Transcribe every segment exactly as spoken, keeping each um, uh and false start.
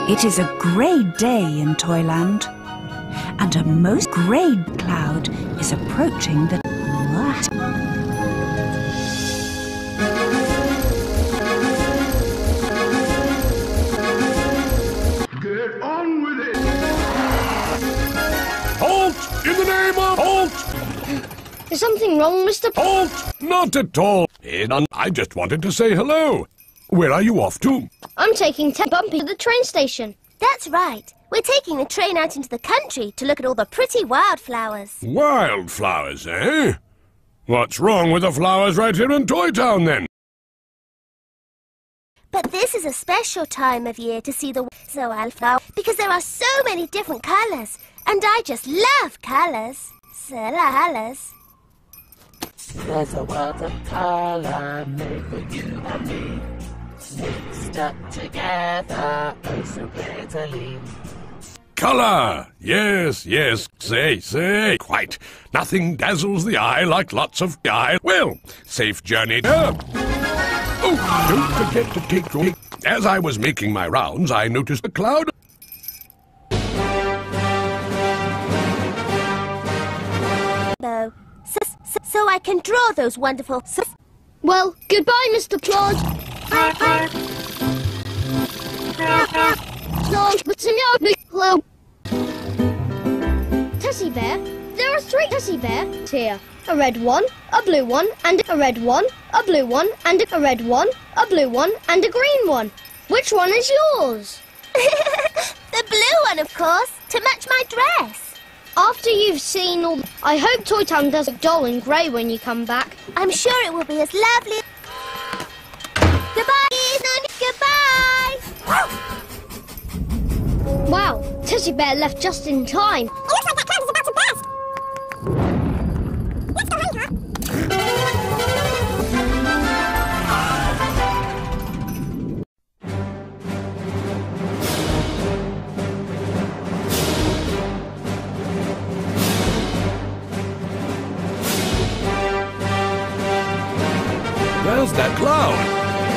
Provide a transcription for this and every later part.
It is a grey day in Toyland, and a most grey cloud is approaching the... What? Get on with it! Halt! In the name of halt! Is something wrong, Mister P- Halt! Not at all. I just wanted to say hello. Where are you off to? I'm taking Ted Bumpy to the train station. That's right. We're taking the train out into the country to look at all the pretty wildflowers. Wildflowers, eh? What's wrong with the flowers right here in Toy Town, then? But this is a special time of year to see the wildflower because there are so many different colours, and I just love colours. Colours. There's a world of colour made for you and me, mixed up together, oh so prettily. Colour! Yes, yes, say, say, quite. Nothing dazzles the eye like lots of dye. Well, safe journey. Uh, oh, don't forget to take your... As I was making my rounds, I noticed a cloud... So, so, so I can draw those wonderful... So Well, goodbye, Mister Plod. No, but hello. Tessie Bear, there are three Tessie Bears here. A red one, a blue one, and a red one, a blue one, and a red one, a blue one, and a green one. Which one is yours? the blue one, of course, to match my dress. After you've seen all... I hope Toy Town does look dull and grey when you come back. I'm sure it will be as lovely. Goodbye, goodbye. Wow, Tessie Bear left just in time. It looks like that cloud is about to burst. Let's go home, There's that cloud.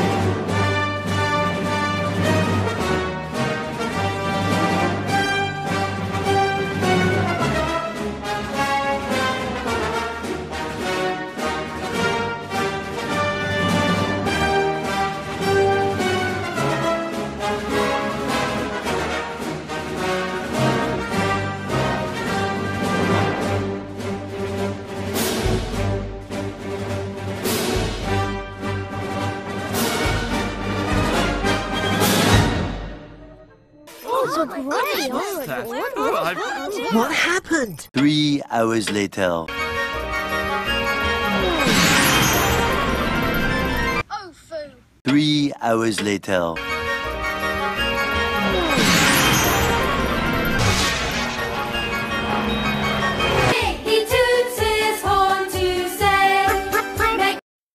What happened? Three hours later. Oh, food. Three hours later. He toots his horn to say, make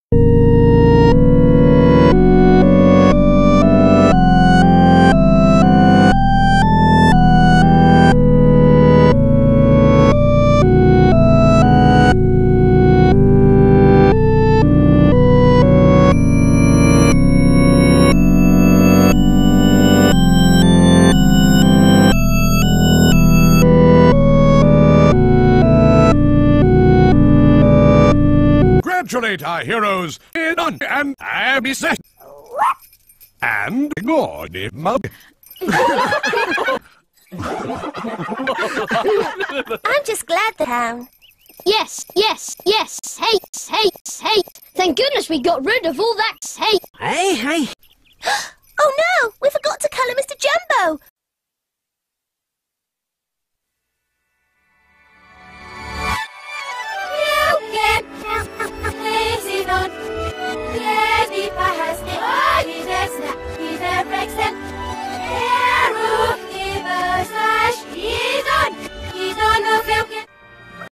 Congratulate our heroes in on and I be set. And God, it mug. I'm just glad the town. Yes, yes, yes. Hate, hate, hate. Thank goodness we got rid of all that hate. Hey, hey. Oh no, we forgot to colour Mister Jumbo.